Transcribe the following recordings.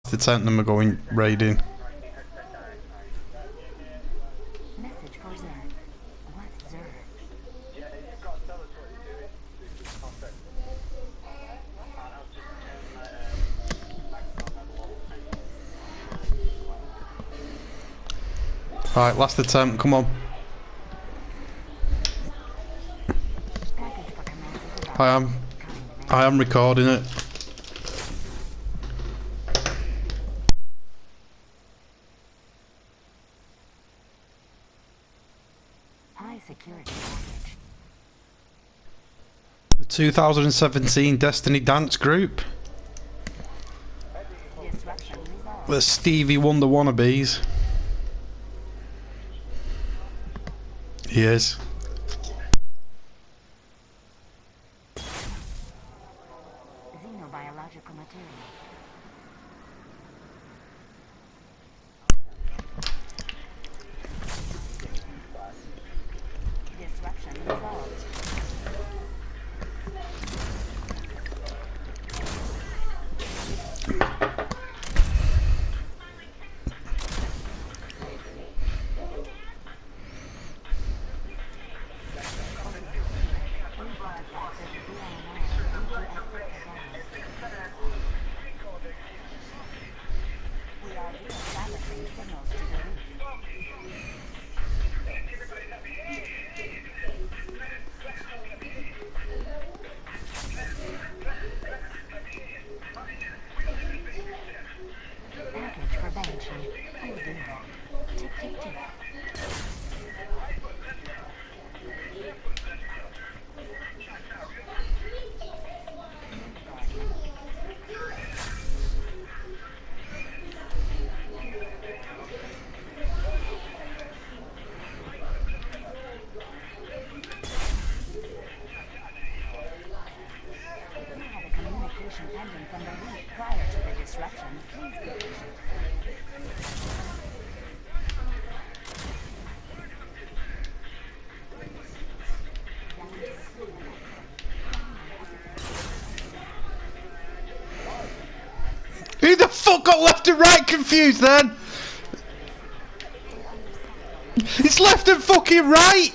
The tent and we're going raiding. Message for Zerg. What's Zerg? Right, last attempt, come on. Package for command is about I am. I am recording it. high security package. The 2017 Destiny Dance Group. Disruption resolved. The Stevie Wonder wannabes. He is. Xenobiological material. Disruption resolved. We are re-establishing signals to the reef. Package for Banshee. Oh dear. Tick, tick, tick. You have a communication pending from the reef prior to the disruption. Please be patient. Who the fuck got left and right confused then? It's left and fucking right!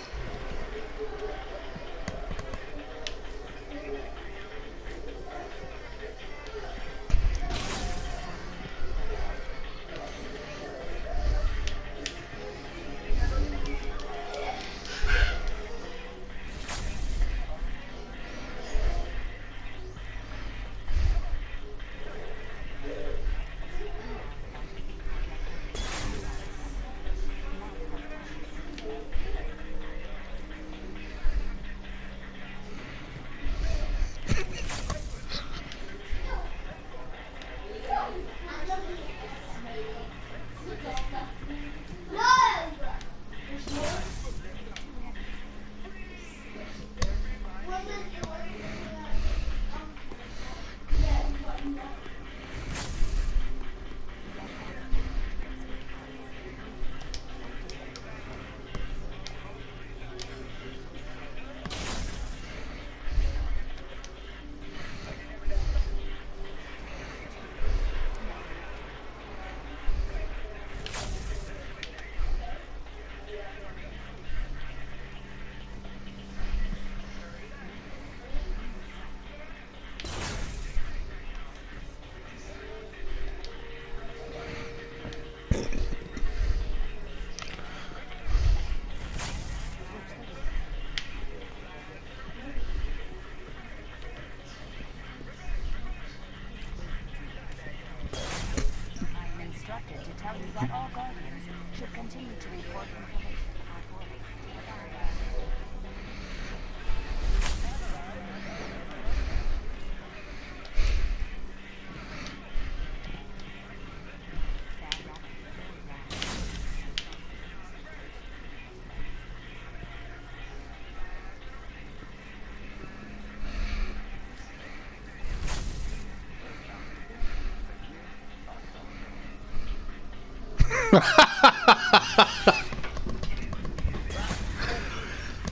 I am instructed to tell you that all Guardians should continue to report information about warnings to the area.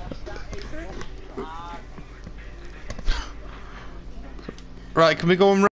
Right, can we go and